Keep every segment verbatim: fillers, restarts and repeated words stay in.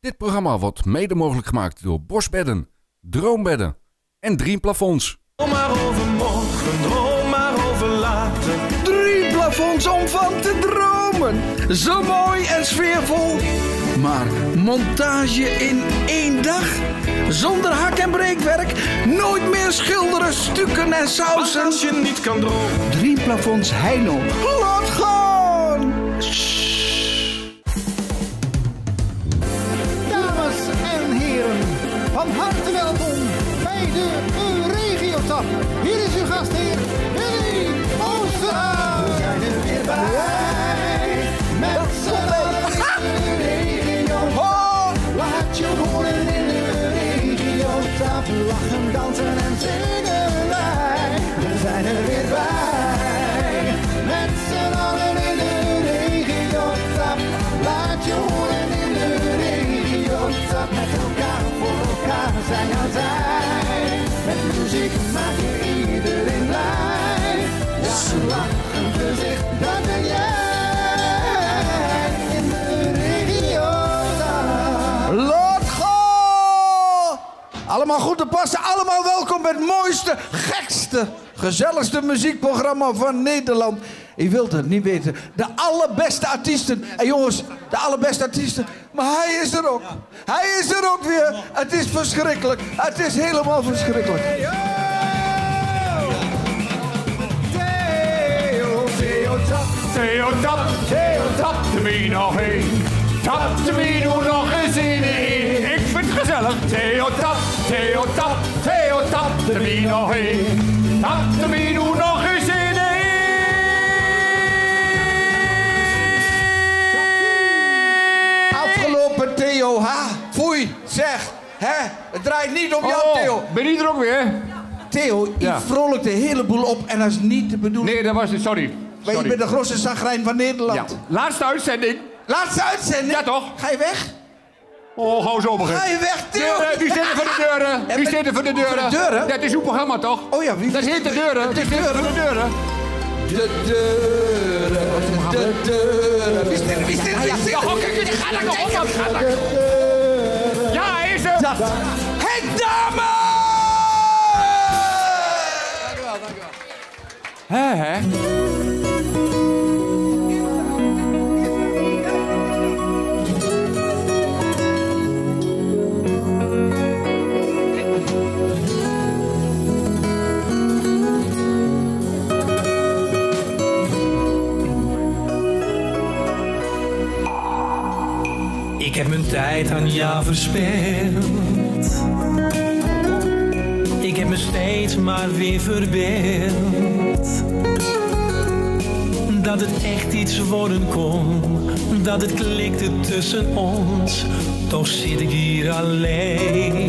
Dit programma wordt mede mogelijk gemaakt door Bosbedden, Droombedden en Dream Plafonds. Droom maar over morgen, droom maar over later. Drie plafonds om van te dromen. Zo mooi en sfeervol. Maar montage in één dag? Zonder hak- en breekwerk? Nooit meer schilderen, stukken en sausen? Want als je niet kan dromen. Drie plafonds Heino. Laat gaan! Dames en heren, van harte welkom bij de Regiotap. Hier is uw gastheer, Willy Oosterhuis. We zijn er weer bij, met z'n allen in de regio. Laat je horen in de Regiotap. Lachen, dansen en zingen wij. We zijn er weer bij, met z'n allen in de Regiotap. Laat je horen in de Regiotap. Met elkaar voor elkaar zijn altijd. Met muziek maak je iedereen blij. Ja, een lachend gezicht, dat ben jij. In de Regiotap. Laat gaan! Allemaal goed te passen, allemaal welkom bij het mooiste, gekste, gezelligste muziekprogramma van Nederland. Je wilt het niet weten. De allerbeste artiesten. En jongens, de allerbeste artiesten. Maar hij is er ook. Hij is er ook weer. Het is verschrikkelijk. Het is helemaal verschrikkelijk. Theo tap, Theo tap de me nog heen. Tap de me doe nog eens in één. Ik vind het gezellig. Theo tap, Theo tap, Theo tap de me nog heen. Tap de me doe nog eens in één. Afgelopen Theo, ha? Foei, zeg. Hè? Het draait niet om jou, Oh, Theo. ben je er ook weer? Theo, je Ja. vrolijkt de hele boel op en dat is niet de bedoeling. Nee, dat was het. Sorry. Maar je Sorry. bent de grootste zagrijn van Nederland. Ja. Laatste uitzending. Laatste uitzending. Ja, toch? Ga je weg? Oh, gauw zo beginnen. Ga je weg, Theo? Nee, Wie zit er voor de deuren? Ja, Wie maar- zit er voor de deuren? Voor de deuren? Dat is uw programma, toch? Oh ja, wie... Dat heet de deuren. De Wie zit er deuren. voor de deuren? De deuren, de deuren. Wie is dit? Wie is dit? Wie is dit? Ja, oh, kijk, ga lekker op. Ga lekker. Ja, hij is er. Dat. Henk Dame! Hè, hè? Ik heb mijn tijd aan jou verspeeld. Ik heb me steeds maar weer verbeeld dat het echt iets worden kon, dat het klikte tussen ons. Toch zit ik hier alleen.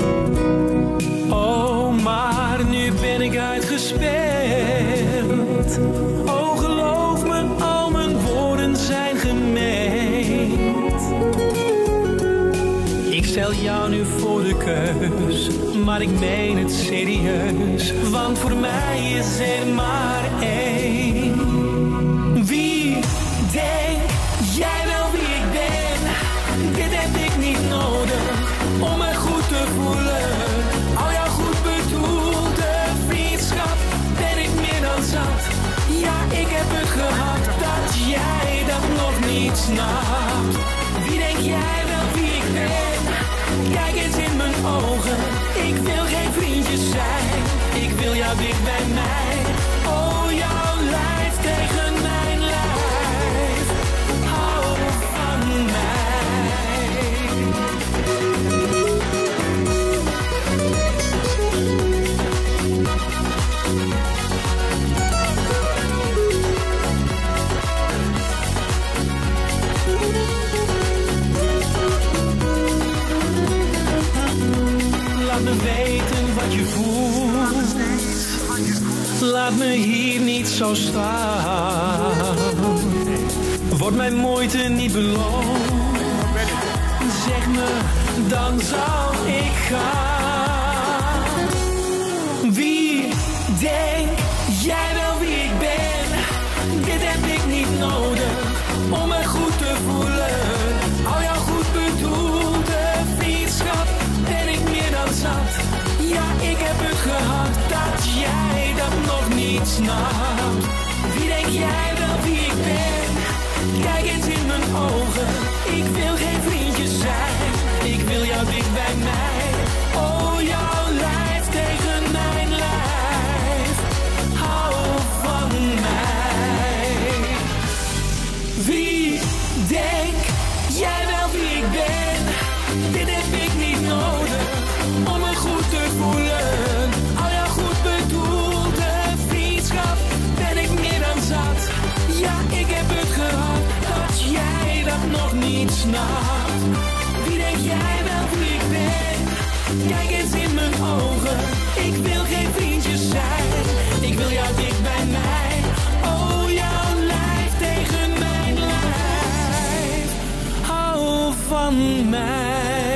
Oh, maar nu ben ik uitgespeeld. Oh, geloof me, al mijn woorden zijn gemeend. Ik stel jou nu voor de keus, maar ik meen het serieus. Want voor mij is er maar één. Wie denk jij wel wie ik ben? Dit heb ik niet nodig om me goed te voelen. Al jouw goed bedoelde vriendschap ben ik meer dan zat. Ja, ik heb het gehad dat jij dat nog niet snapt. Wie denk jij wel wie ik ben? Kijk eens in mijn ogen. Ik wil geen vriendjes zijn. Ik wil jou dicht bij mij. Oh, jouw lijf tegen mijn lijf. Hou van mij. Laat me weten wat je voelt. Laat me hier niet zo staan. Wordt mijn moeite niet beloond? Zeg me, dan zal ik gaan. Wie denk jij wel wie ik ben? Dit heb ik niet nodig om me goed te voelen. Al jouw goed bedoeld snapt. Wie denk jij wel wie ik ben? Kijk eens in mijn ogen. Ik wil geen vriendje zijn. Ik wil jou dicht bij mij. Oh, jouw lijf tegen mijn lijf. Hou van mij. Wie denk jij wel wie ik ben? Dit heb ik niet nodig om me goed te voelen. Al jouw goed bedoelde vriendschap ben ik meer dan zat. Ja, ik heb het gehad dat jij dat nog niet snapt. Wie denk jij wel wie ik ben? Kijk eens in mijn ogen. Ik wil geen vriendjes zijn. Ik wil jou dicht bij mij. Oh, jouw lijf tegen mijn lijf. Hou van mij.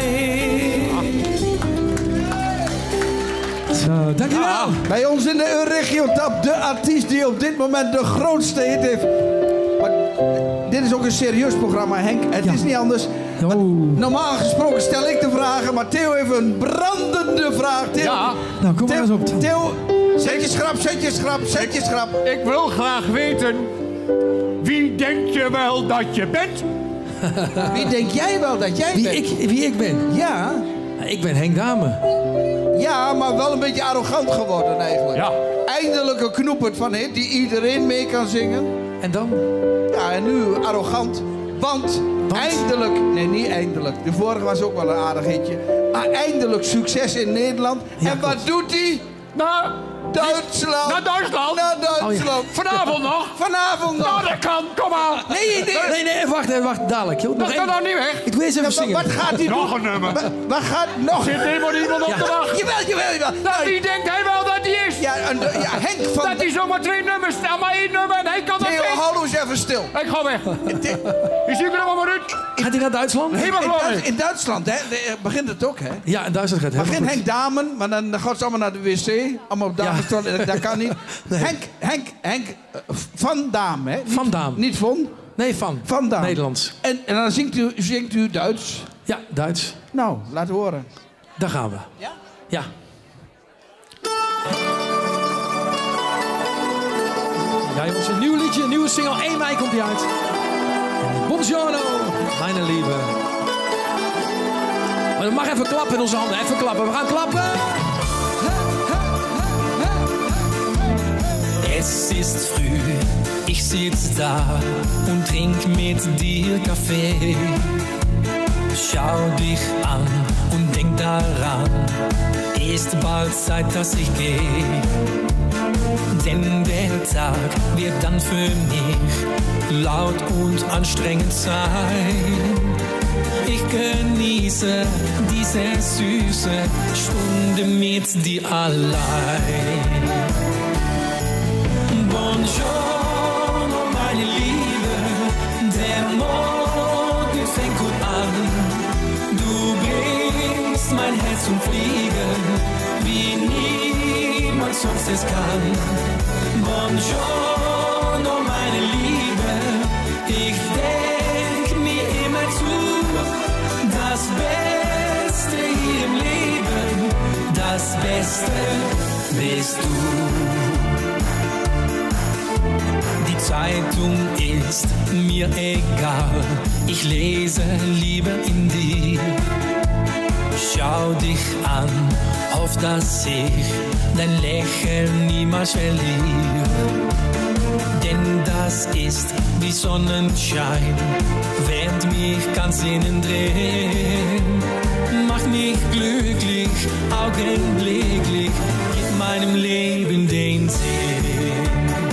Zo, dankjewel. Ja, bij ons in de Euregio Top, de artiest die op dit moment de grootste hit heeft. Maar dit is ook een serieus programma, Henk. Het Ja. is niet anders. Oh. Want normaal gesproken stel ik de vragen, maar Theo heeft een brandende vraag. Theo, Ja. Nou, kom maar eens op. Theo, zet je schrap, zet je schrap, zet je schrap. Ik wil graag weten, wie denk je wel dat je bent? Wie denk jij wel dat jij Wie bent? ik, wie ik ben? Ja, Ik ben Henk Dame. ja, maar wel een beetje arrogant geworden eigenlijk. Ja. Eindelijk een knoepert van hit die iedereen mee kan zingen. En dan? Ja, en nu arrogant. Want, eindelijk... Nee, niet eindelijk. De vorige was ook wel een aardig hitje. Maar eindelijk succes in Nederland. Ja, en wat klopt. doet hij? Nou, Duitsland. naar Duitsland? Naar Duitsland. Vanavond nog? Vanavond nog. Nou, dat kan, kom maar. Nee, nee. Nee, nee, wacht, even, wacht, dadelijk. Joh. Dat Nog kan één- nou niet weg. Ik wil eens even Ja, maar zingen. wat gaat hij Nog doen? een nummer. Wa- Wat gaat nog? Zit helemaal niemand op Ja. te wachten. Jawel, jawel, jawel. Nou, wie denkt hij wel dat hij is? Ja, en, de- ja, Henk van... Dat hij zomaar twee nummers stelt, maar één nummer en hij kan dat Theo, niet. hou eens even stil. Ik ga weg. Je ziet er nog maar uit. Gaat hij naar Duitsland? Helemaal In, klaar. Duits- in Duitsland, hè, de- begint het ook, hè? Ja, in Duitsland gaat het Begin helemaal Henk Damen, maar dan, dan gaat ze allemaal naar de wc. Allemaal op dames, Ja. dat, dat kan niet. Henk, Henk, Henk uh, Van Daam, hè? Niet, Van Daam. Niet Von, goed. Nee, van. Van Daam. Nederlands. En, en dan zingt u, zingt u Duits. Ja, Duits. Nou, laat horen. Daar gaan we. Ja? Ja. Ja, jongens, een nieuw liedje, een nieuwe single. één mei komt hij uit. Buongiorno, mijn lieve. Maar dan mag even klappen in onze handen. Even klappen. We gaan klappen. Es ist früh, ich sitz da und trink mit dir Kaffee. Schau dich an und denk daran, ist bald Zeit, dass ich geh. Denn der Tag wird dann für mich laut und anstrengend sein. Ich genieße diese süße Stunde mit dir allein. Buongiorno, meine Liebe, der Morgen fängt gut an. Du bringst mein Herz zum Fliegen, wie niemand sonst es kann. Buongiorno, meine Liebe, ich denk mir immer zu. Das Beste hier im Leben, das Beste bist du. Die Zeitung ist mir egal, ich lese lieber in dir. Schau dich an, auf dass ich dein Lächeln niemals verliere. Denn das ist wie Sonnenschein, wärmt mich ganz innen drin. Macht mich glücklich, augenblicklich, gibt meinem Leben den Sinn.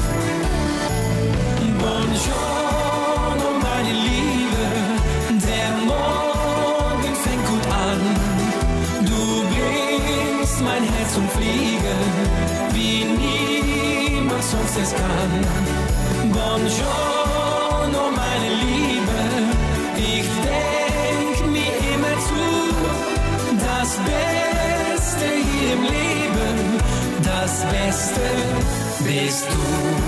Buongiorno, meine Liebe, der Morgen fängt gut an. Du bringst mein Herz zum Fliegen, wie niemand sonst es kann. Buongiorno, meine Liebe, ich denk mir immer zu. Das Beste hier im Leben, das Beste bist du.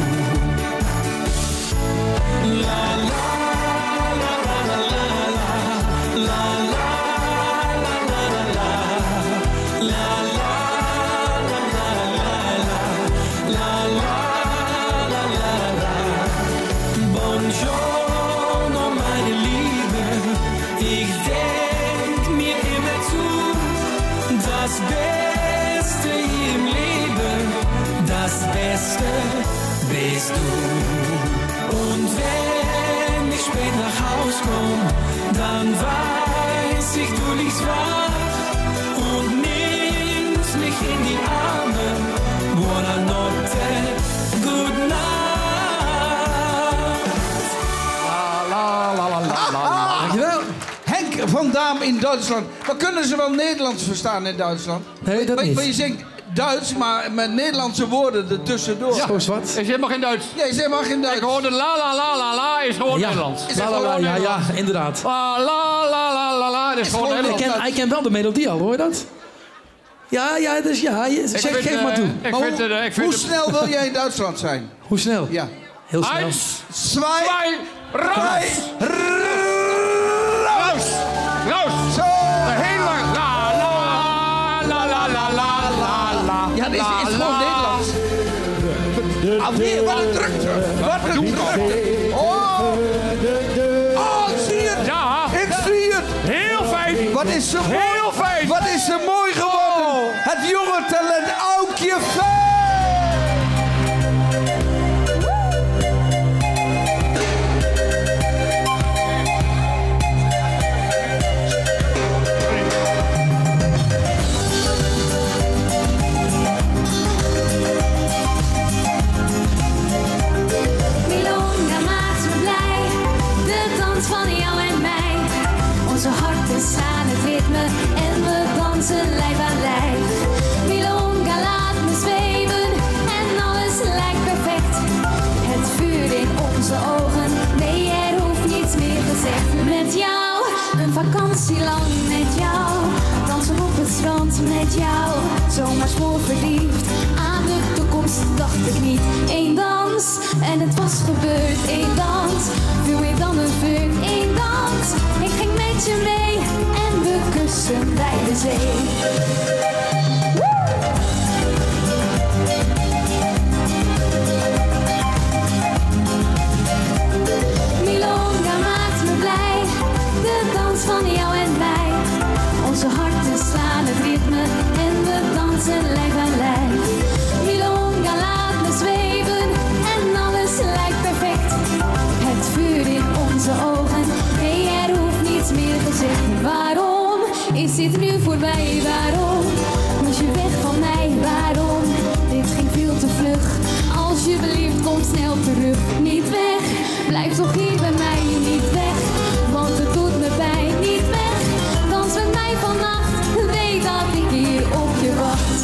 La la la la la la la la la la la la la la la la Beste bist du. Und wenn ich spät nach Haus komm, dann weiß ich, du liegst wach und nimmst mich in die Arme. Buonanotte, good night. La la la la la. Dankjewel. Henk van Daam in Duitsland. Maar kunnen ze wel Nederlands verstaan in Duitsland? Nee, dat Want niet. je zingt Duits, maar met Nederlandse woorden ertussendoor. Zo zwart. Is helemaal geen Duits. Jij zegt maar geen Duits. Ik hoorde la la la la la is gewoon Ja. Nederlands. Is La, het la, la, gewoon ja, ja, Nederlands? inderdaad. La la la la la la is gewoon gewoon Hij Nederlands. kent, hij kent wel de melodie al, hoor je dat? Ja, ja, dus ja. Je, zeg, vind, geef eh, maar toe. Ik Maar vind, hoe, het, eh, ik vind hoe het- snel wil jij in Duitsland zijn? Hoe snel? Ja. Heel snel. Eins, Zwaai. zwei, raus! Raus! Raus! Zo. Heel lang. La la la la la la la la. Ja, dit is, is gewoon Nederlands. Alweer, wat een drukte. Wat een drukte. Oh. Oh, ik zie het. Ja, Ik zie het. heel fijn. Wat is ze mooi. Heel fijn. Wat is ze mooi geworden. Het jonge talent Aukje Veen. Milonga maakt me blij, de dans van jou en mij. Onze harten slaan het ritme en we dansen lijf aan lijf. Milonga laat me zweven en alles lijkt perfect. Het vuur in onze ogen, nee er hoeft niets meer gezegd. Met jou, een vakantie lang met jou. Dansen op het strand met jou, zomaar spoor verliefd. Aan de toekomst dacht ik niet. Eén dans en het was gebeurd. Eén dans, veel meer dan een vuur. Eén dans, ik ging met je mee en we kussen bij de zee. Milonga maakt me blij, de dans van jou en mij. Onze harten slaan het ritme en we dansen lijf aan lijf. Milonga laat me zweven en alles lijkt perfect. Het vuur in onze ogen, nee er hoeft niets meer gezegd. Waarom is dit nu voorbij? Waarom was je weg van mij? Waarom? Dit ging veel te vlug. Alsjeblieft kom snel terug. Niet weg, blijf toch hier bij mij. Niet weg, want het doet me pijn. Niet weg, dans met mij vannacht. Weet dat ik hier op je wacht.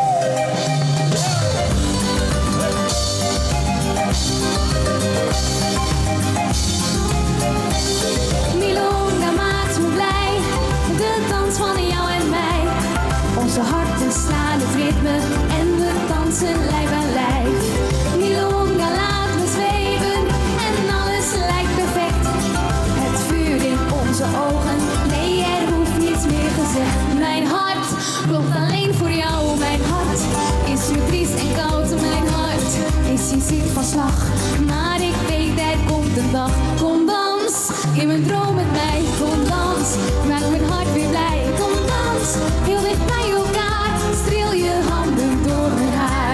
Milonga maakt me blij, de dans van jou en mij. Onze harten slaan het ritme en we dansen lijf aan lijf. Milonga laat me zweven en alles lijkt perfect. Het vuur in onze ogen, nee er hoeft niets meer gezegd. Mijn hart klopt alleen voor jou. Mijn hart is nu triest en koud. Mijn hart is in ziek van slag. Maar ik weet er komt een dag. Kom dans, in mijn droom met mij. Kom dans, maak mijn hart weer blij. Kom dans, heel dicht bij elkaar. Streel je handen door mijn haar.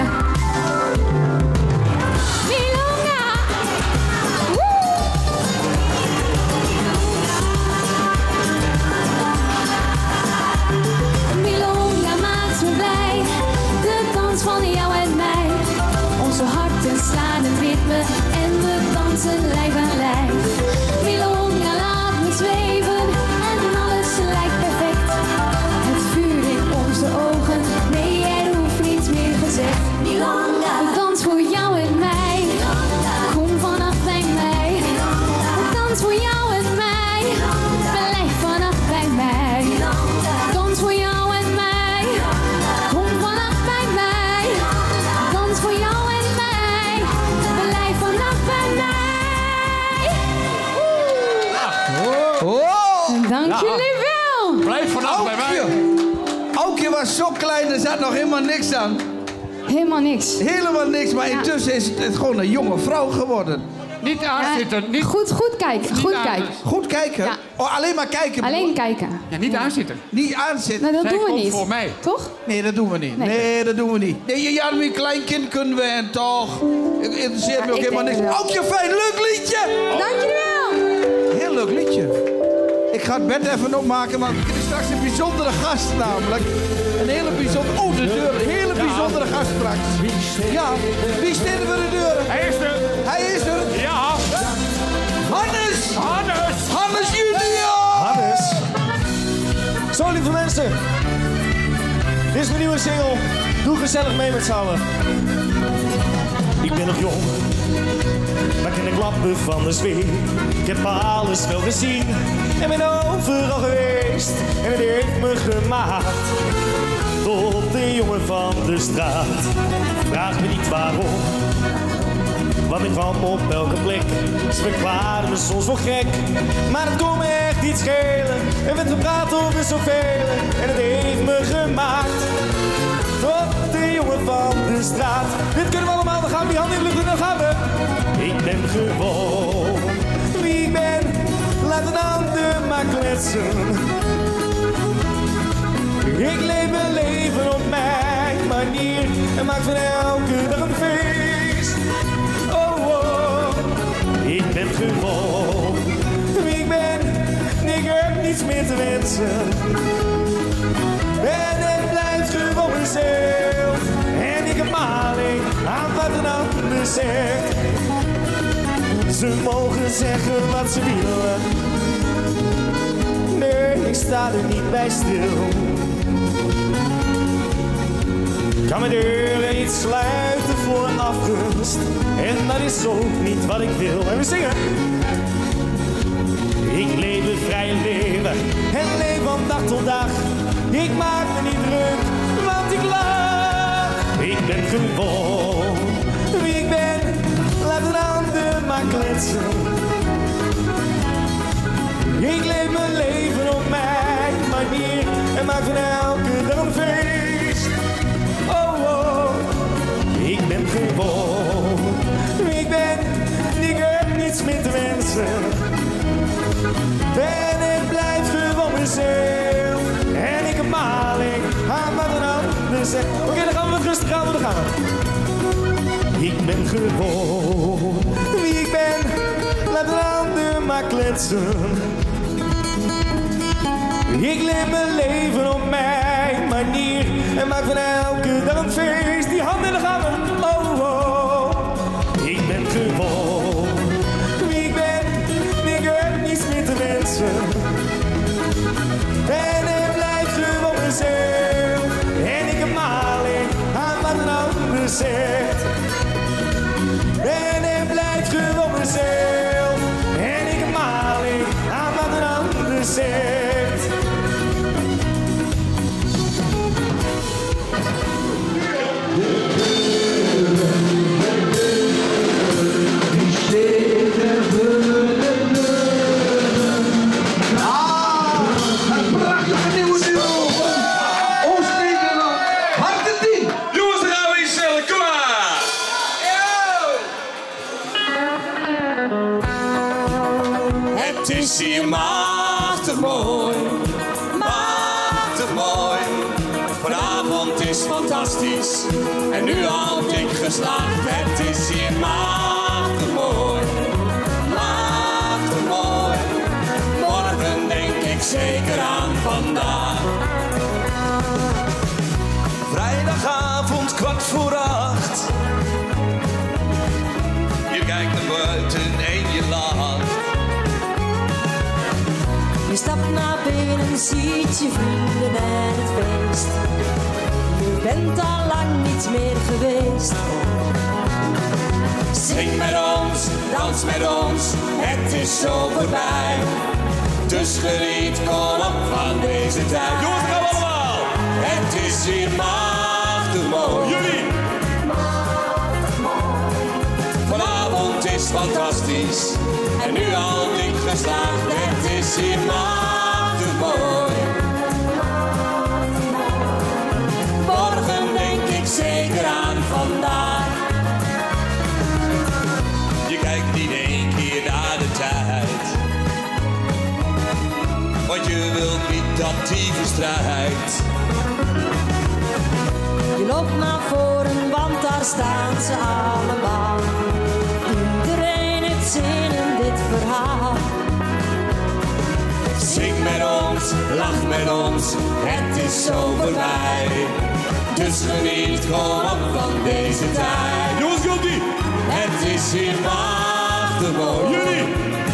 Milonga! Woe! Milonga maakt me blij, de dans van jou en mij. Onze harten slaan het ritme en we dansen lijf aan lijf. Milonga laat me zweven en alles lijkt perfect. Het vuur in onze ogen, nee er hoeft niets meer gezegd. Milonga, dans voor jou en mij. Kom vannacht bij mij. Dans voor jou en mij. Blijf vannacht bij mij. Dans voor jou en mij. Kom vannacht bij mij. Dans voor jou en mij. Blijf vannacht bij mij. Oh. Dank Ja. jullie wel. Blijf vanaf bij mij. Aukje. Aukje was zo klein, er zat nog helemaal niks aan. Helemaal niks. Helemaal niks, maar Ja. intussen is het, het gewoon een jonge vrouw geworden. Niet aanzitten. Niet... Goed, goed kijken. Niet Goed aan- kijken. Goed kijken? Ja. Oh, alleen maar kijken. Alleen kijken. Ja, niet aanzitten. Niet aanzitten. Nou, dat Zij doen we komt niet. voor mij. Toch? Nee, dat doen we niet. Nee, Nee. dat doen we niet. Nee, ja, met een klein kind kunnen we en toch. Ik interesseert Ja, me ook ik helemaal denk niks. het wel. Ook je fijn, leuk liedje! Dank jullie wel. Heel leuk liedje. Ik ga het bed even opmaken, want het is straks een bijzondere gast namelijk. Een hele bijzondere... Oh, de deur. Een hele bijzondere gast straks. Ja, wie staat er voor de deur? Hij is er. Hij is er. Ja. Hannes! Hannes. Hannes junior! Hannes. Zo, lieve mensen. Dit is mijn nieuwe single. Doe gezellig mee met z'n allen. Ik ben nog jong, maar ken de klappen van de sfeer. Ik heb alles wel gezien en ben overal geweest. En het heeft me gemaakt tot de jongen van de straat. Vraag me niet waarom, want ik kwam op elke plek. Ze verklaarden me soms wel gek, maar het kon me echt niet schelen. Er werd gepraat over zoveel en het heeft me gemaakt tot de jongen van de straat. Dit kunnen we allemaal, dan gaan we die handen in de lucht en dan gaan we. Ik ben gewoon wie ik ben, laat een ander maar kletsen. Ik leef mijn leven op mijn manier en maak van elke dag een feest. Oh, oh, ik ben gewoon wie ik ben, ik heb niets meer te wensen. En ik blijf gewoon mezelf. En ik heb maling aan wat een ander zegt. Ze mogen zeggen wat ze willen. Nee, ik sta er niet bij stil. Kan mijn deuren niet sluiten voor afgunst. En dat is ook niet wat ik wil. En we zingen. Ik leef een vrij leven en leef van dag tot dag. Ik maak me niet druk, want ik lach. Ik ben gewoon wie ik ben, laat een ander maar kletsen. Ik leef mijn leven op mijn manier en maak van elke dag een feest. Oh, oh, ik ben gewoon wie ik ben, ik heb niets meer te wensen. En ik blijf gewoon mezelf. En ik heb maling aan wat een ander zegt. Oké, okay, dan gaan we wat rustig aan, dan gaan we. Ik ben gewoon wie ik ben. Laat een ander maar kletsen. Ik leef mijn leven op mijn manier. En maak van elke dag een feest. Die handen, dan gaan we. Oh, oh. Ik ben gewoon wie ik ben. Ik heb niets meer te wensen. En ik blijf gewoon mezelf. En ik heb maling aan wat een ander zegt. En ik blijf gewoon mezelf. En ik heb maling aan wat een ander zegt. Het is hier machtig mooi, machtig mooi. Vanavond is fantastisch en nu al dik geslaagd. Het is hier machtig mooi, machtig mooi. Morgen denk ik zeker aan vandaag. Vrijdagavond kwart voor acht. Je kijkt naar buiten en je lacht. Je stapt naar binnen, ziet je vrienden en het feest. Je bent al lang niet meer geweest. Zing met ons, dans met ons, het is zo voorbij. Dus geniet, kom op van deze tijd. Jongens, gaan we allemaal! Het is hier machtig mooi. Jullie! Vanavond is fantastisch en nu al dik geslaagd. Het is hier machtig mooi. Morgen denk ik zeker aan vandaag. Je kijkt niet eens kwalitatieve strijd. Je loopt naar voren, want daar staan ze allemaal. Iedereen heeft zin in dit verhaal. Zing met ons, lach met ons, het is zo voorbij. Dus geniet gewoon van deze tijd. Jongens, komt-ie! Het is hier machtig mooi. Jullie!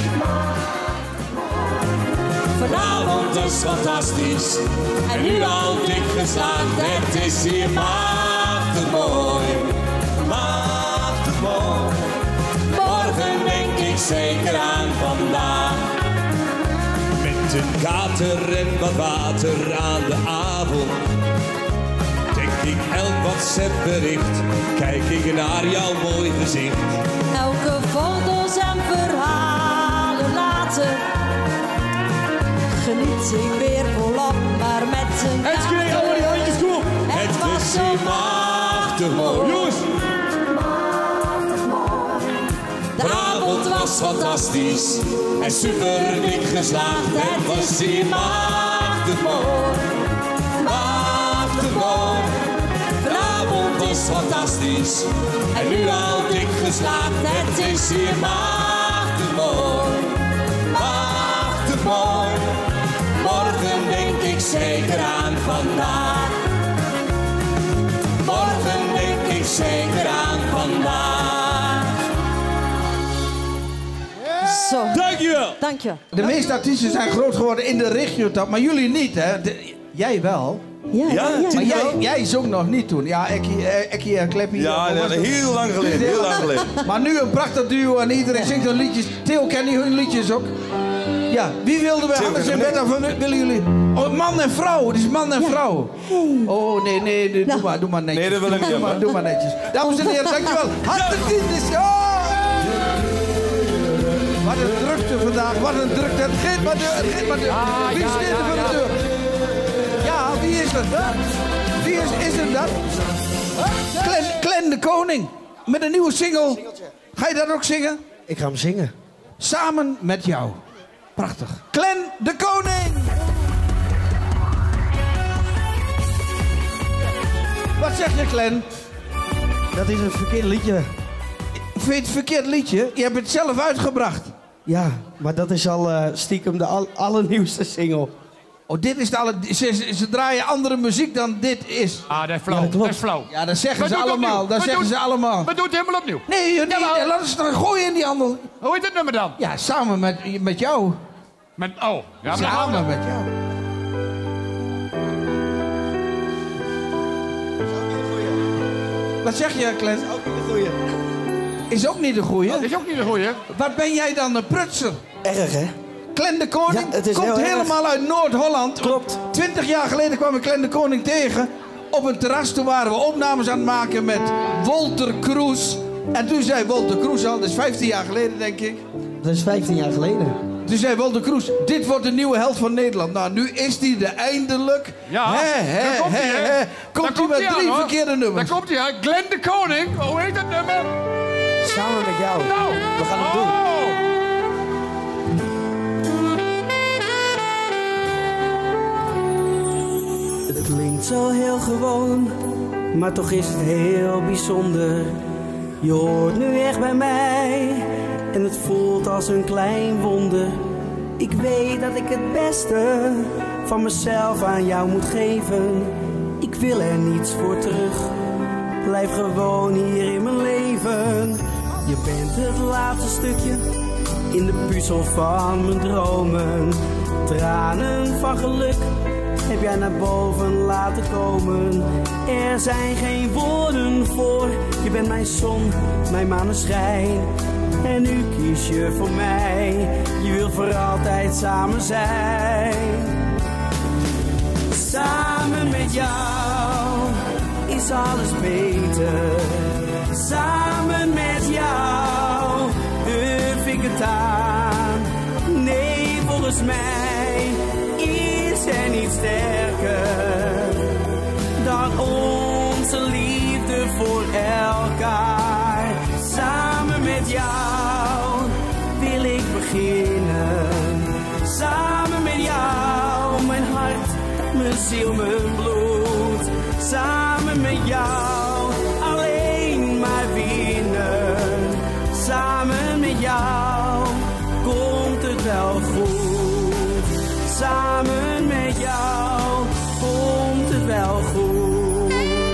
Vanavond is fantastisch en nu al dik geslaagd. Het is hier machtig mooi, machtig mooi. Morgen denk ik zeker aan vandaag. Met een kater en wat water aan de avond. Denk ik elk WhatsApp-bericht, kijk ik naar jouw mooi gezicht. Elke foto's en verhalen later. Geniet ik weer volop, maar met een Het is geen allemaal die handjes, kom op. Het was hier machtig mooi. Jongens. De avond was fantastisch en super dik geslaagd. Het was hier machtig mooi. Machtig mooi. Vanavond is fantastisch en nu al dik geslaagd. Het is hier machtig mooi. Machtig mooi. Morgen denk ik zeker aan vandaag. Morgen denk ik zeker aan vandaag. Zo. Dankjewel. Dank je. De meeste artiesten zijn groot geworden in de regiotap, maar jullie niet, hè? De- jij wel. Ja, ja, ja. Maar jij, jij zong nog niet toen. Ja, Ekkie, eh, Ekkie en Kleppie. Ja, Of nee, was nee, dat? heel lang geleden, heel lang geleden. Maar nu een prachtig duo en iedereen zingt hun liedjes. Theo, ken je hun liedjes ook? Ja, wie wilden we? Theo, Anders in ken bed of willen jullie? Oh, man en vrouw. Het is man en vrouw. Oh, nee, nee, nee. Doe maar, doe maar netjes. Nee, dat wil ik niet Doe maar, hebben. doe maar netjes. Dames en heren, dankjewel. Hartelijk dienst. Oh! Wat een drukte vandaag, wat een drukte. Het geeft maar deur, het geeft maar deur. Wie staat er voor de deur? Ja, wie is het? Wie is, is het dat? Glenn, Glenn de Koning. Met een nieuwe single. Ga je dat ook zingen? Ik ga hem zingen. Samen met jou. Prachtig. Glenn de Koning. Wat zeg je, Glenn? Dat is een verkeerd liedje. Vind je het verkeerd liedje? Je hebt het zelf uitgebracht. Ja, maar dat is al eh, stiekem de al allernieuwste single. Oh, dit is de alle... Ze, ze, ze draaien andere muziek dan dit is. Ah, dat is flauw. Ja, dat dat, klopt. is flauw. Ja, dat zeggen We ze doen het allemaal. opnieuw. Dat We zeggen doen- ze allemaal. We doen het helemaal opnieuw. Nee, joh, Jawel. nee, laat ze dan gooien in die handel. Hoe heet het nummer dan? Ja, samen met, met jou. Met, oh. Ja, maar dan gaan we- Samen met jou. Wat zeg je, Glenn? Ook niet de goeie. Is ook niet de goeie. Dat is ook niet de goeie. Wat ben jij dan, een prutser? Erg, hè? Glenn de Koning Ja, het is komt heel erg. helemaal uit Noord-Holland. Klopt. Twintig jaar geleden kwam ik Glenn de Koning tegen. Op een terras, toen waren we opnames aan het maken met Walter Kroes. En toen zei Walter Kroes al, dat is vijftien jaar geleden denk ik. Dat is vijftien jaar geleden. Toen zei Walter Kroes, dit wordt de nieuwe held van Nederland. Nou, nu is hij er eindelijk. Ja, Hè, hè, daar komt hij, hè, hè. hè. Komt Daar hij met hij aan, drie hoor. verkeerde nummers. Daar komt hij, hè. Glenn de Koning. Hoe heet dat nummer? Samen met jou. Nou. We gaan het doen. Oh. Het klinkt zo heel gewoon, maar toch is het heel bijzonder. Je hoort nu echt bij mij en het voelt als een klein wonder. Ik weet dat ik het beste van mezelf aan jou moet geven. Ik wil er niets voor terug, blijf gewoon hier in mijn leven. Je bent het laatste stukje in de puzzel van mijn dromen. Tranen van geluk heb jij naar boven laten komen. Er zijn geen woorden voor, je bent mijn zon, mijn maneschijn. En nu kies je voor mij, je wil voor altijd samen zijn. Samen met jou is alles beter. Samen met jou durf ik het aan. Nee, volgens mij is er niet sterker dan onze liefde voor elkaar. Samen met jou wil ik beginnen. Samen met jou mijn hart hart, mijn ziel, mijn bloed. Samen met jou, alleen maar winnen. Samen met jou, komt het wel goed. Samen met jou, komt het wel goed.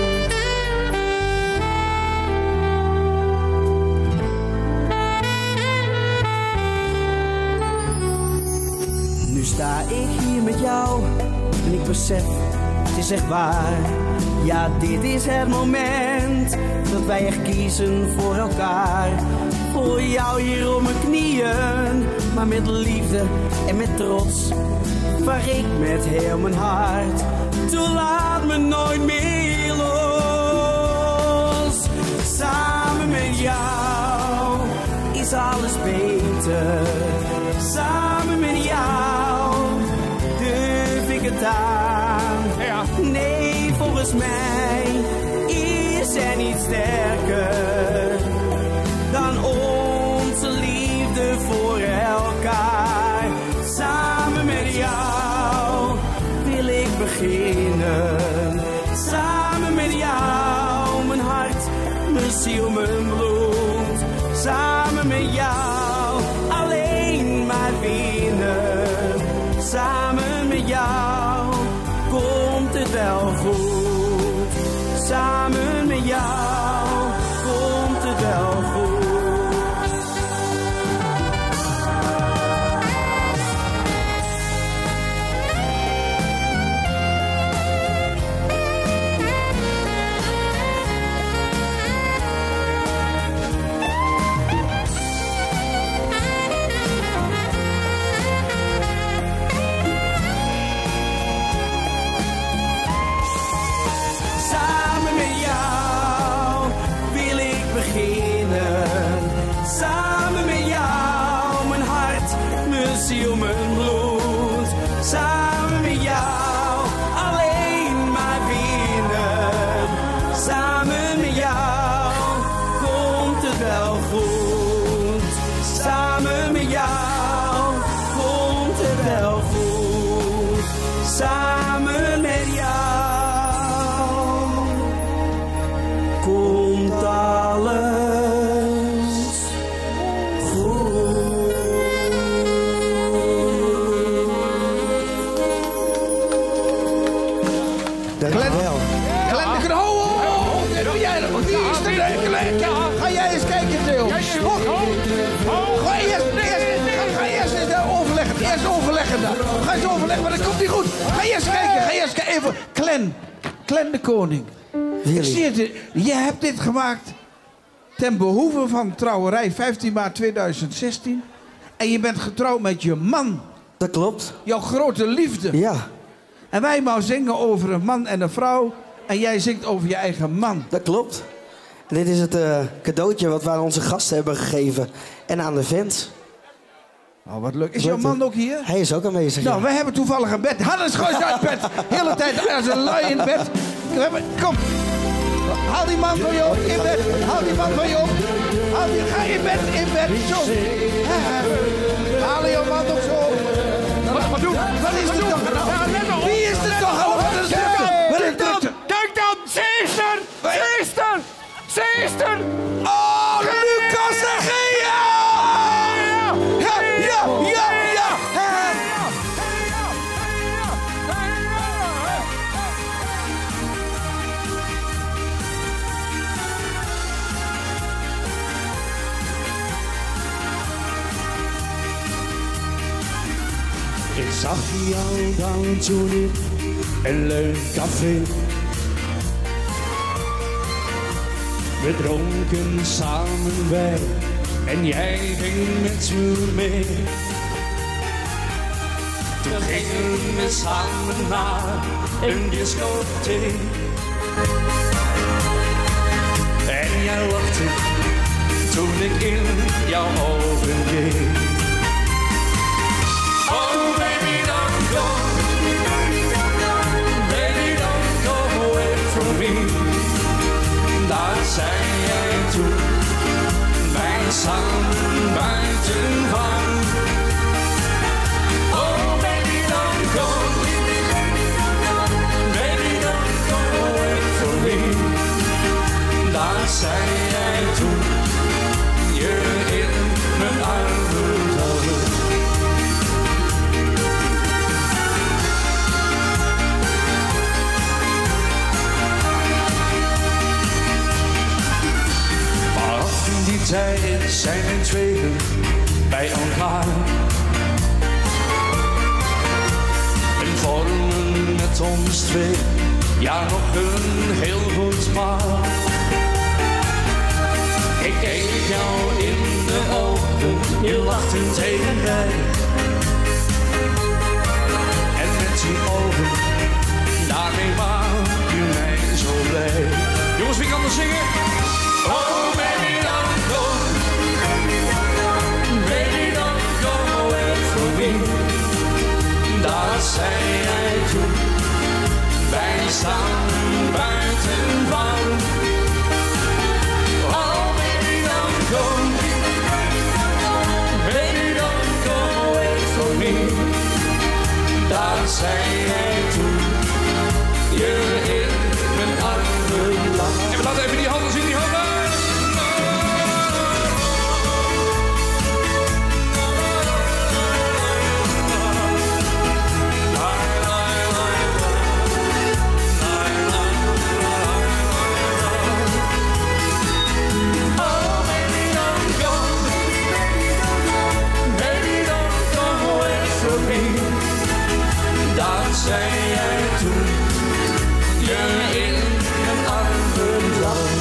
Nu sta ik hier met jou en ik besef, het is echt waar. Ja, dit is het moment dat wij echt kiezen voor elkaar. Voor jou hier op mijn knieën, maar met liefde en met trots. Waar ik met heel mijn hart, toen laat me nooit meer los. Samen met jou is alles beter. Samen met jou durf ik het aan. Ja. Nee, volgens mij is er niet sterker dan onze liefde voor elkaar. Samen met jou wil ik beginnen. Samen met jou mijn hart, mijn ziel, mijn bloed. Samen met jou alleen maar winnen. Samen met jou komt het wel goed. Samen met jou komt het wel goed. Samen met jou, mijn hart, mijn ziel, mijn bloed. Samen met jou, alleen maar winnen. Samen met jou, komt het wel goed. Samen met jou, komt het wel goed. Samen met jou, komt alles. Ga jij eens kijken, Theo. Ga eerst, eerst, ga eerst eens overleggen. Eerst overleggen daar. Ga eens overleggen, maar dat komt niet goed. Ga eerst kijken, ga eerst kijken. Even. Clan. Clan de Koning. Ik zie het. Je hebt dit gemaakt ten behoeve van trouwerij vijftien maart tweeduizend zestien. En je bent getrouwd met je man. Dat klopt. Jouw grote liefde. Ja. En wij mogen zingen over een man en een vrouw. En jij zingt over je eigen man. Dat klopt. En dit is het uh, cadeautje wat wij aan onze gasten hebben gegeven. En aan de fans. Oh, wat leuk. Is jouw man ook hier? Hij is ook aanwezig. Nou, ja. wij hebben toevallig een bed. Hannes, gooi eens uit bed. De hele tijd als een lui in bed. We hebben, kom. Haal die man van je op. In bed. Haal die man van je op. Haal die, ga in bed. In bed. Zo. Haal jouw man ook zo op. Wat, wat, doen? Wat is er toch nou? Wie is er toch al? Wat is er? Kijk dan! Kijk dan! Zeester! Zeester! Zeester! Oh, Lucas de Gea! Ja, ja, ja, ja! Ik zag jou dan toen in een leuk café. We dronken samen wijn en jij ging met me mee. Toen gingen we samen naar een discotheek. En jij lachte toen ik in jouw ogen keek. Oh baby, don't go. Baby, don't go away from me. Daar zei jij toen, wij samen buiten van. Oh baby, don't go. zijn in tweeën bij elkaar. En vormen met ons twee, ja nog een heel goed paar. Ik keek jou in de ogen, je lachte tegen mij. En met die ogen, daarmee maak je mij zo blij. Jongens, wie kan er zingen? Oh baby, don't go. Baby, don't go away from me. Dat zei jij toen. Wij staan buiten bouwen. Oh baby, don't go. Baby, don't go away from me. Dat zei jij toen. Je in mijn armen lag. En we laten even die handen zien, die handen. Dat zei jij toen, je in mijn armen lag.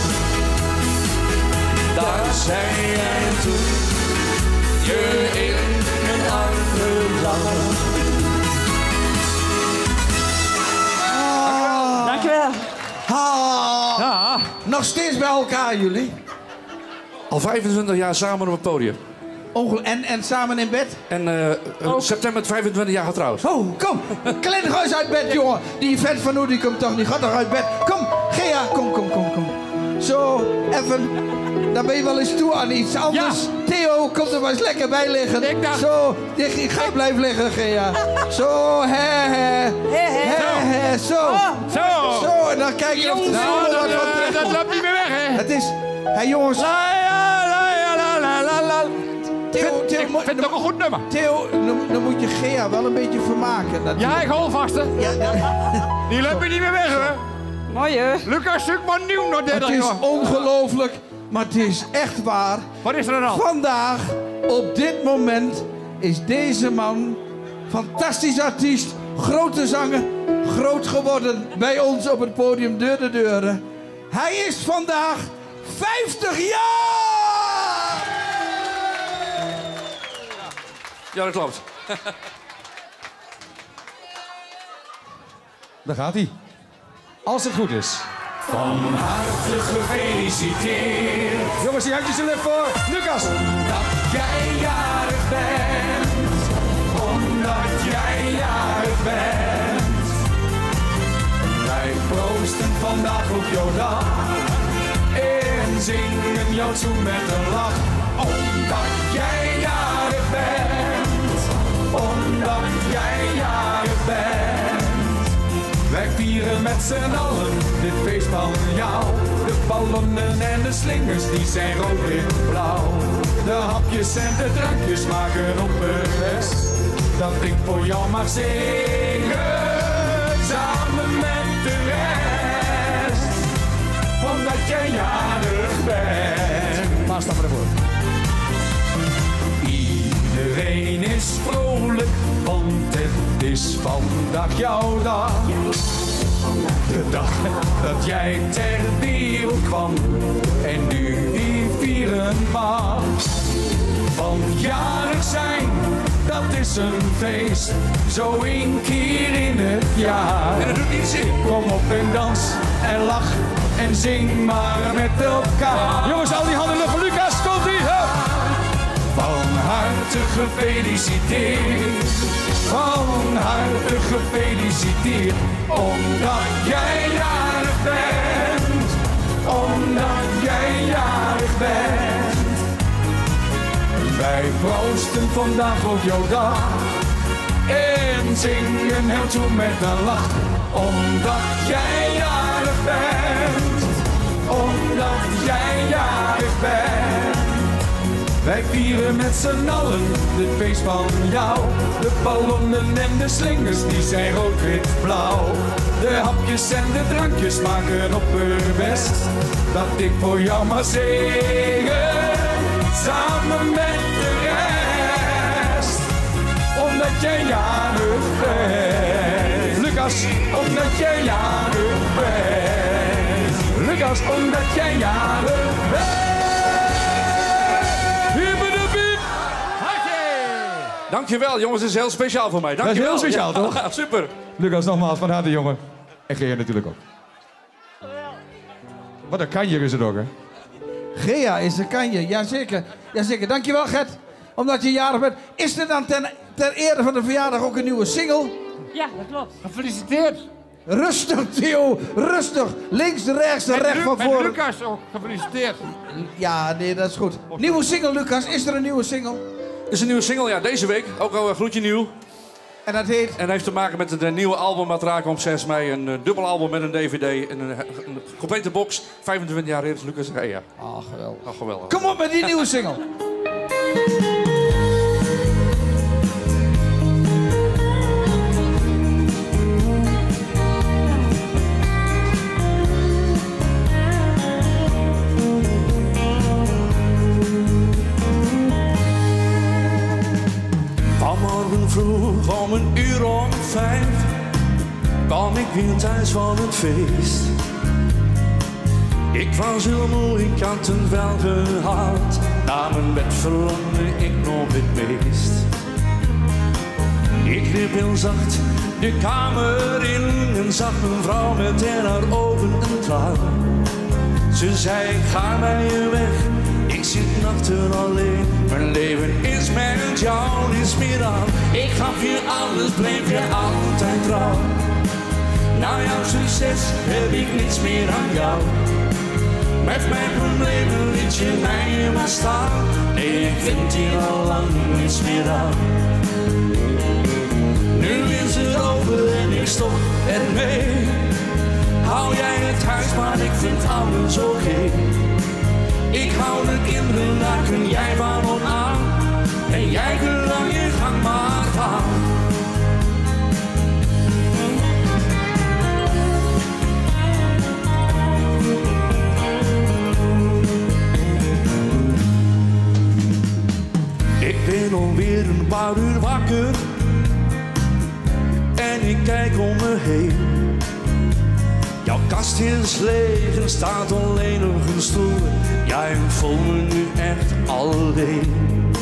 Dat zei jij toen, je in mijn armen lag. Ah. Dankjewel. Ah. Ja. Nog steeds bij elkaar, jullie. Al vijfentwintig jaar samen op het podium. Onge- en, en samen in bed? En uh, september vijfentwintig jaar getrouwd. Oh, kom. Klein Guis uit bed, jongen. Die vent van hoe die komt toch niet. Gaat toch uit bed. Kom, Gea, kom, kom, kom, kom. Zo, even. Dan ben je wel eens toe aan iets anders. Ja. Theo, kom er maar eens lekker bij liggen. Ik dacht... Zo, ik ga blijven liggen, Gea. Zo, hè, hè. Hè, hè, zo. Zo. Zo, en dan kijk je of de Nou, zon dat, wat van uh, terecht dat komt. loopt niet meer weg, hè? Het is... Hé, jongens. La, la, la, la, la, la, la. Theo, Theo, Ik vind het ook een goed nummer. Theo, dan, dan moet je Gea wel een beetje vermaken. natuurlijk. Ja, ik hou vast, hè. Ja, ja. Die loopt niet meer weg, hè. Mooi, hè? Lucas, zoek maar nieuw nog dit. Het is ongelooflijk, maar het is echt waar. Wat is er dan? Vandaag, op dit moment, is deze man, fantastisch artiest, grote zanger, groot geworden bij ons op het podium Deur de Deuren. Hij is vandaag vijftig jaar! Ja, dat klopt. Daar gaat hij. Als het goed is. Van harte gefeliciteerd. Jongens, die handjes er even voor. Lucas. Omdat jij jarig bent. Omdat jij jarig bent. Wij proosten vandaag op jouw dag. En zingen jou toe met een lach. Omdat jij jarig bent. Omdat jij jarig bent. Wij vieren met z'n allen dit feest van jou. De ballonnen en de slingers die zijn rood, wit, blauw. De hapjes en de drankjes maken op het best. Dat ik voor jou mag zingen. Samen met de rest. Omdat jij jarig bent. Maar stap ervoor. Iedereen is vrolijk, want het is vandaag jouw dag. De dag dat jij ter wereld kwam en nu die vieren mag. Want jarig zijn, dat is een feest, zo één keer in het jaar. En dat doet niet zin. Kom op en dans en lach en zing maar met elkaar. Jongens, al die handen in de lucht van Lucas. Komt-ie. Van harte gefeliciteerd, van harte gefeliciteerd, omdat jij jarig bent, omdat jij jarig bent. Wij proosten vandaag op jouw dag en zingen heel toe met een lach, omdat jij jarig bent, omdat jij jarig bent. Wij vieren met z'n allen de feest van jou. De ballonnen en de slingers die zijn rood, wit, blauw. De hapjes en de drankjes maken op hun best. Dat ik voor jou mag zingen. samen met de rest. Omdat jij jarig bent. Lucas, omdat jij jarig bent. Lucas, omdat jij jarig bent. Dankjewel, jongens. Het is heel speciaal voor mij. Dat is Dankjewel. heel speciaal, Ja, toch? Super. Lucas, nogmaals, van harte, jongen. En Gea natuurlijk ook. Wat een kanjer is het ook, hè? Gea is een kanje, jazeker. Jazeker. Dankjewel, Gert. Omdat je jarig bent. Is er dan ten, ter ere van de verjaardag ook een nieuwe single? Ja, dat klopt. Gefeliciteerd. Rustig, Theo. Rustig. Links, rechts, Met recht Lu- van met voren. Lucas ook. Gefeliciteerd. Ja, nee, dat is goed. Nieuwe single, Lucas. Is er een nieuwe single? Er is een nieuwe single, ja, deze week. Ook al een gloedje nieuw. En dat heet? En dat heeft te maken met het uh, nieuwe album wat eraan komt op zes mei. Een uh, dubbel album met een D V D. En een, een complete box. vijfentwintig jaar is Lucas en Gea. Ah, geweldig. Oh, geweldig. Kom op met die nieuwe single. Vanmorgen vroeg om een uur om vijf kwam ik weer thuis van het feest. Ik was heel moe, ik had het wel gehaald. Naar mijn bed verlangde ik nog het meest. Ik liep heel zacht de kamer in en zag een vrouw met in haar ogen een traan. Ze zei, ik ga bij je weg, ik zit nachten alleen. Mijn leven is met jou, niets meer aan. Ik gaf je alles, bleef je altijd trouw. Na jouw succes heb ik niets meer aan jou. Met mijn problemen liet je mij maar staan. Nee, ik vind hier al lang niets meer aan. Nu is het over en ik stop ermee. Hou jij het huis, maar ik vind alles oké. Okay. Ik hou de kinderen, daar kun jij van op aan. En jij kunt dan je gang maar gaan. Ik ben alweer een paar uur wakker. En ik kijk om me heen. Jouw kast is leeg en staat alleen nog een stoel. Ja, ik voel me nu echt alleen.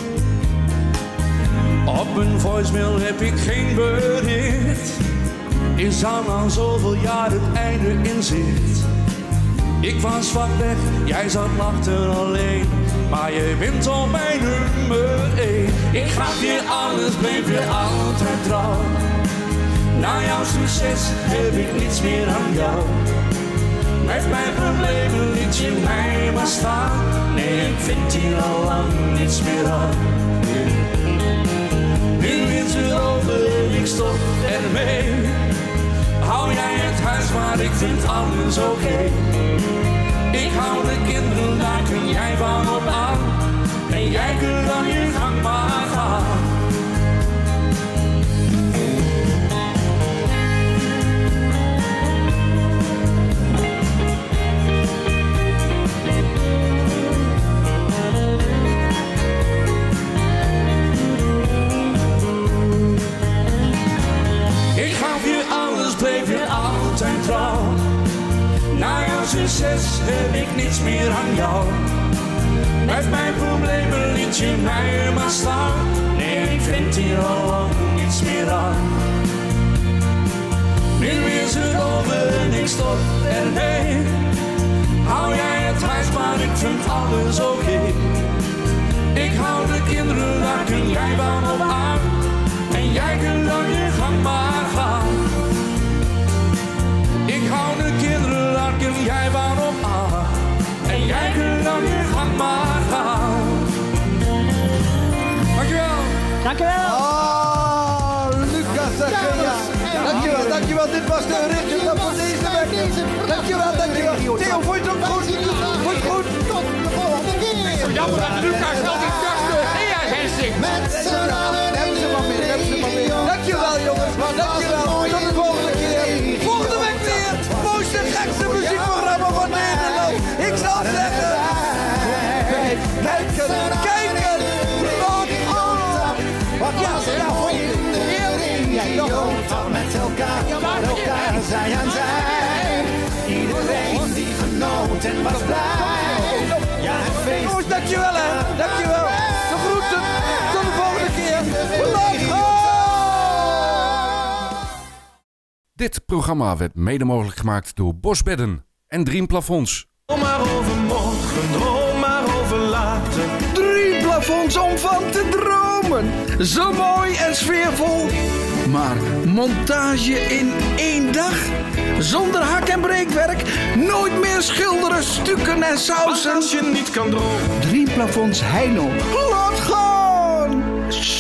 Op mijn voicemail heb ik geen bericht. Is al na zoveel jaar het einde in zicht. Ik was vaak weg, jij zat nachten alleen. Maar je bent al mijn nummer één. Ik gaf je alles, bleef je altijd trouw. Na jouw succes heb ik niets meer aan jou. Met mijn problemen liet je mij maar staan. Nee, ik vind hier al lang niets meer aan. Nu is het over en ik stop ermee. Hou jij het huis, maar ik vind alles oké. Okay. Ik hou de kinderen, daar kun jij van op aan. En jij kunt dan je gang maar gaan. Ik gaf je alles, bleef je altijd trouw. Na jouw succes heb ik niets meer aan jou. Met mijn problemen liet je mij maar staan. Nee, ik vind hier al lang niets meer aan. Nu is het over en ik stop ermee. Hou jij het huis, maar ik vind alles oké. Okay. Ik hou de kinderen, daar kun jij van op aan. En jij kunt dan je gang maar gaan. Ik hou de kinderen, daar kun jij van op aan. En jij kunt dan je gang maar gaan. Dankjewel. Dankjewel. Oh, Lucas en Gea. Dankjewel, dankjewel. Dit was de original van deze week. Dankjewel, dankjewel. Theo, vond je het ook goed? Vond je het goed? Tot de volgende keer. Zo jammer dat Lucas al die kast door Gea heen zingt. Met z'n allen. Heb ze maar mee, heb ze maar mee. Dankjewel, jongens. Dankjewel. Tot de volgende keer. Volgende week weer. Mooiste, gekste muziekprogramma van Nederland. Ik zal zeggen. Kijk, kijk, kijk. zij aan zij. Iedereen die genoot en was blij. Ja, het feest. Jongens, dankjewel hè. Dankjewel. De groeten. Tot de volgende keer. Laat gaan. Dit programma werd mede mogelijk gemaakt door Bosbedden en Dream Plafonds. Droom maar over morgen, droom maar over later. Drie plafonds om van te dromen. Zo mooi en sfeervol. Maar montage in één dag? Zonder hak- en breekwerk? Nooit meer schilderen, stukken en sausen? Als je niet kan dromen. Drie plafonds Heino. Laat gaan!